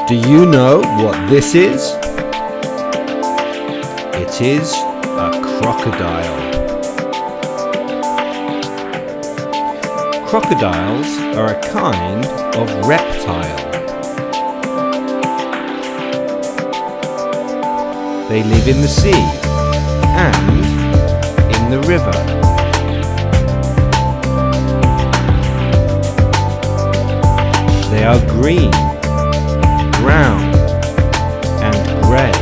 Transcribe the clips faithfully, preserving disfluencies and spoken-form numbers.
Do you know what this is? It is a crocodile. Crocodiles are a kind of reptile. They live in the sea and in the river. They are green, brown and grey.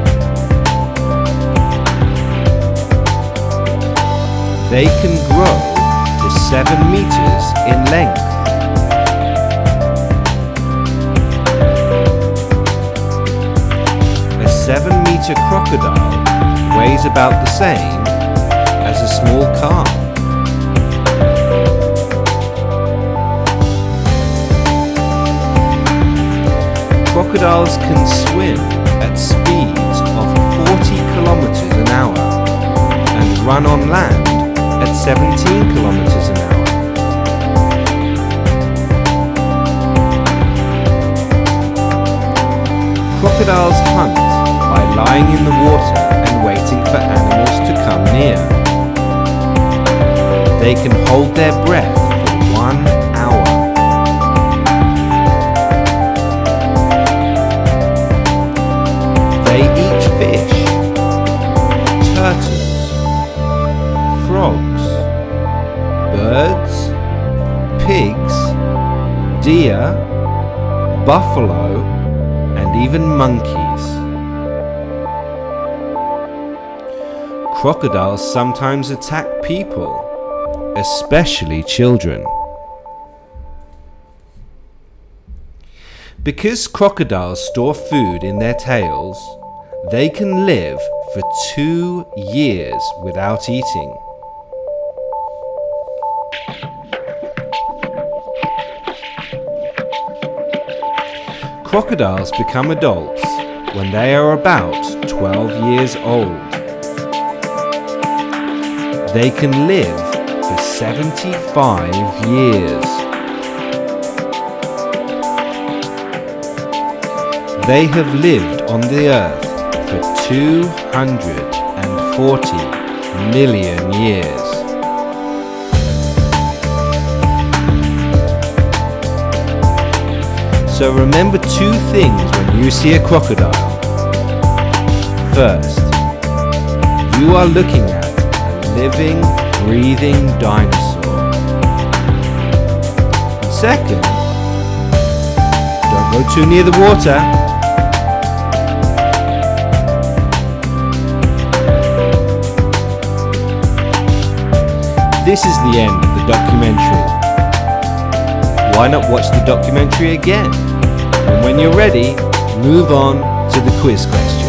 They can grow to seven meters in length. A seven meter crocodile weighs about the same as a small car. Crocodiles can swim at speeds of forty kilometers an hour and run on land at seventeen kilometers an hour. Crocodiles hunt by lying in the water and waiting for animals to come near. They can hold their breath for one hour. They eat fish, turtles, frogs, birds, pigs, deer, buffalo, and even monkeys. Crocodiles sometimes attack people, especially children. Because crocodiles store food in their tails, they can live for two years without eating. Crocodiles become adults when they are about twelve years old. They can live for seventy-five years. They have lived on the earth for two hundred forty million years. So remember two things when you see a crocodile. First, you are looking at a living, breathing dinosaur. And second, don't go too near the water. This is the end of the documentary. Why not watch the documentary again? And when you're ready, move on to the quiz question.